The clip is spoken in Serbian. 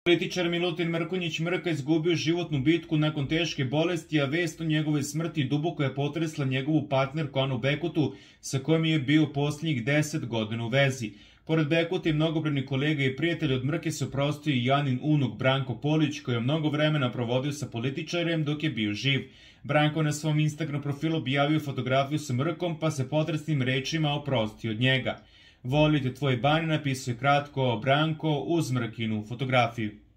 Političar Milutin Mrkonjić Mrka izgubio životnu bitku nakon teške bolesti, a vest o njegovoj smrti duboko je potresla njegovu partnerku Anu Bekutu, sa kojom je bio posljednjih 10 godina u vezi. Pored Bekuta i mnogobrojni kolega i prijatelj od Mrke se oprostio i Janin unuk Branko Polić, koji je mnogo vremena provodio sa političarem dok je bio živ. Branko na svom Instagram profilu objavio fotografiju sa Mrkom, pa se potresnim rečima oprostio od njega. Volite tvoj ban, napisao je kratko Branko uz Mrkinu fotografiju.